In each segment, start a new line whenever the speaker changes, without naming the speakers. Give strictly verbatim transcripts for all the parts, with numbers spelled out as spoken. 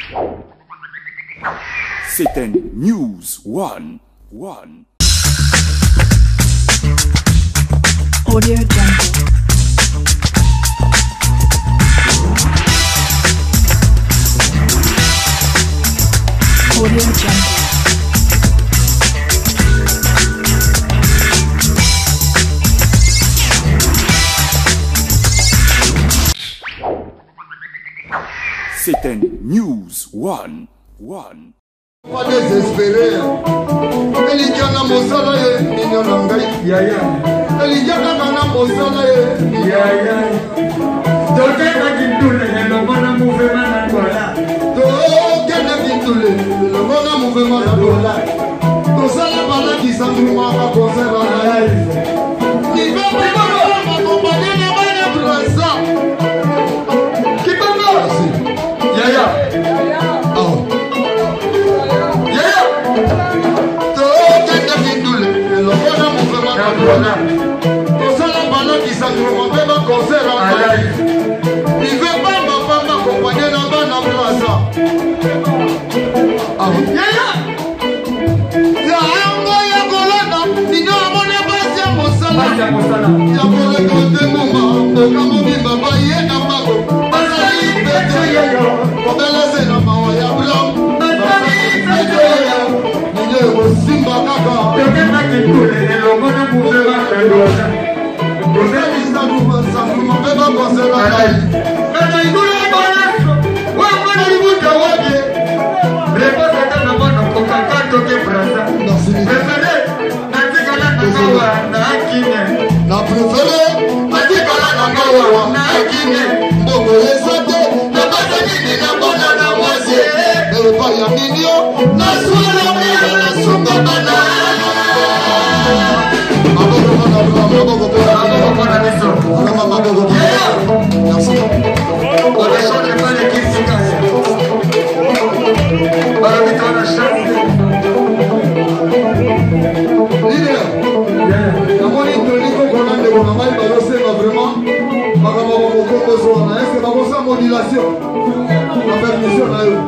C'était News One. One.
Audio Jungle. Audio Jungle.
C'était News One. One.
Pas désespéré. Elidiana Mosala et Mignonangai. Yaya. Elidiana Nana Mosala et Yaya. Doke Nakindule, le Mona Mouvement Angola. Doke Nakindule, le Mona Mouvement Angola. Tosala Bala qui s'entourma à conserver la life. Qui va préparer ma compagnie de Bana Brasa. Qui peut me Yaya. Oh. Tosala bana qui s'entourent même un concert en live. Il veut pas ma femme m'accompagner dans ma plaza. Ah oui. Ya anga ya golana, nino amone basi ya mosala. Ya kole kote muma, boka mobi baba ye na mago. Basali pete yo, kobela se na mawa ya blanc. Basali pete yo. Simba kaka Tokena kitule Elongo na muvema Elonga Tokena isanuma Sanuma beba konsera Kata ikule Banaso Wangona libuta wabie Reposa kana mwana Kokaka toke brasa Prefere Natikala nakawa Na akine Na prefere Natikala nakawa Na akine Mbongo lesate Nabasa nini na bona na wazi Epa ya minyo Na suela mea Na sunga bana Mabogo bana Mabogo bana Mabogo bana Niso Mabogo bana Merci Odesho ne pale kisi kasi Baramito na shasi Leader Namoni Toniko Konande Konamai Balose va vraiment Makamabo Mokoko Zona Est-ce que Babosa modulation La permission na yo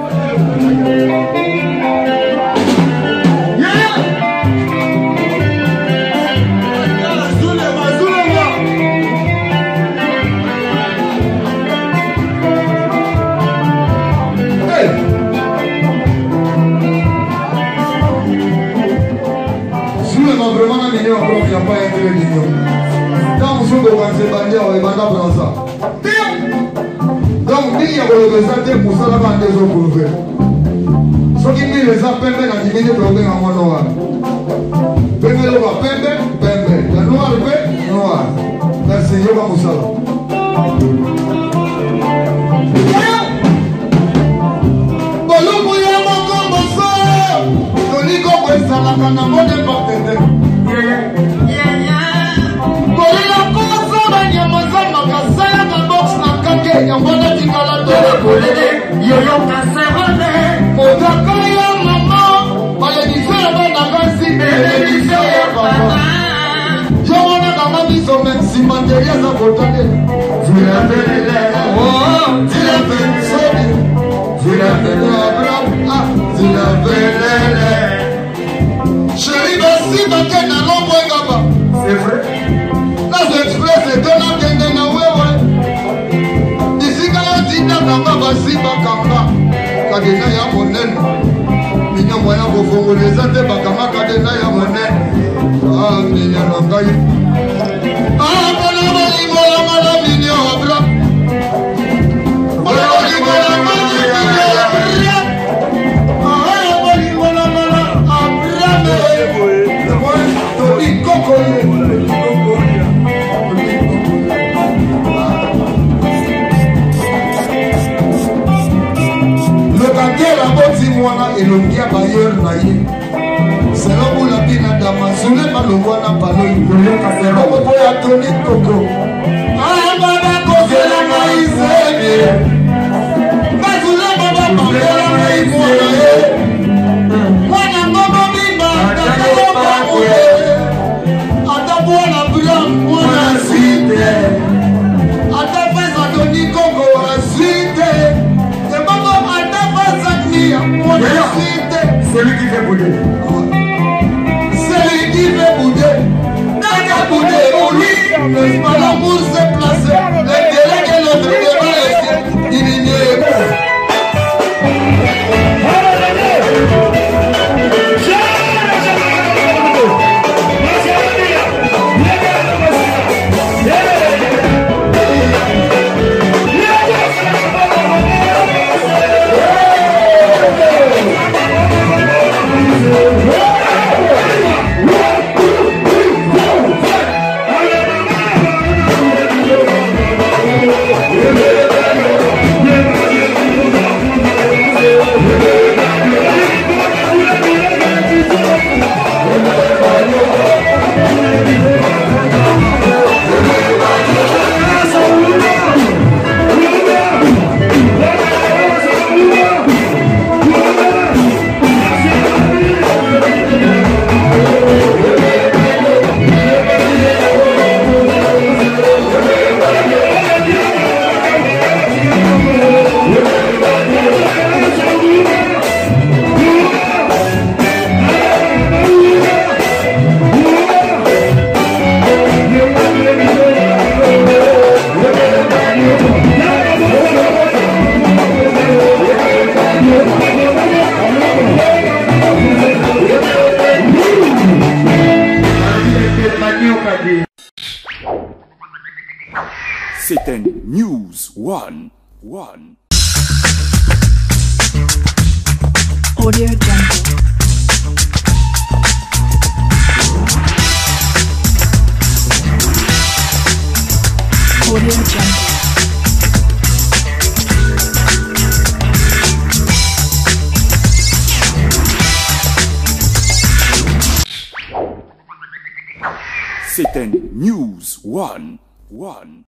vraiment un million encore, il n'y a pas un million million. Quand vous êtes dans ces bandiers, on est bandit dans ça. Donc, il y a le représenté pour ça, la bande des autres pour faire. Ce qui dit les appels, on a diminué le problème à mon noir. Pembe le va pembe, pembe. La noire, pembe, noir. Merci, Yoga Moussala. Bolumbu ya makombo so. Toliko kwesala kana mode bakende. Kolila kosa banyamaza makasaya ka box na kake nyambona tikala tole kolele yoyo kaserone modaka ya mama bale difere bana kasi bele difere baba jomona kama biso mensi materia za botane zula bele oh zula bele sobi zula bele abraham ah zula bele chérie basi bakena lombo ngaba c'est vrai las express dona kende na wewe isika yotinda kamba basi bakamba kadena ya monene minya moya kofongoleza te bakamba kadena ya monene ah minya nangai ah bona bali mola mala minya abra bona bali mola mala minya abra ah bali mola mala abra Tony Coco elongia bayer na ye selo bula bina dama sule malongwa na paloi kasero moto ya Tony Coco ababa kozela na izebe bazula baba bambela na imona ye mwana ngobo bimba takalo bakoye atabwana blanc mwana site atapesa Tony Coco asite ebabo atapesa Celui qui fait bouder. Celui qui fait bouder. N'a qu'à bouder pour lui. Le l'amour s'est placé. L'intérêt que l'autre devant laisser. Il n'y est pas.
C'était News One. One.
Audio Jungle. Audio Jungle.
C'était News One. One.